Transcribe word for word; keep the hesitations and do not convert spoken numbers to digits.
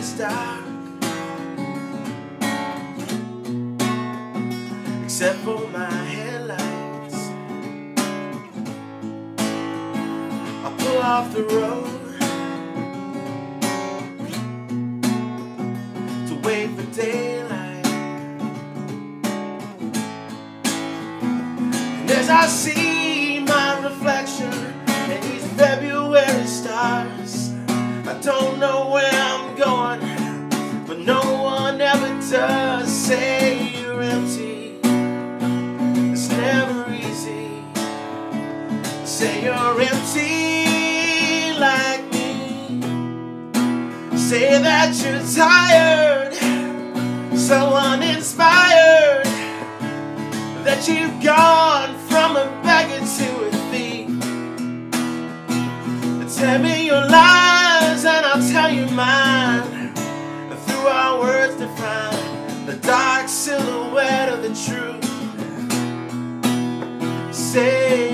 is dark, except for my headlights. I pull off the road to wait for daylight, and as I see my reflection in these February stars, I don't know where I'm going, but no one ever does. Say you're empty, it's never easy. Say you're empty like me. Say that you're tired, so uninspired, that you've gone from a beggar to a thief. Tell me your lies and I'll tell you mine, and through our words define the dark silhouette of the truth. Say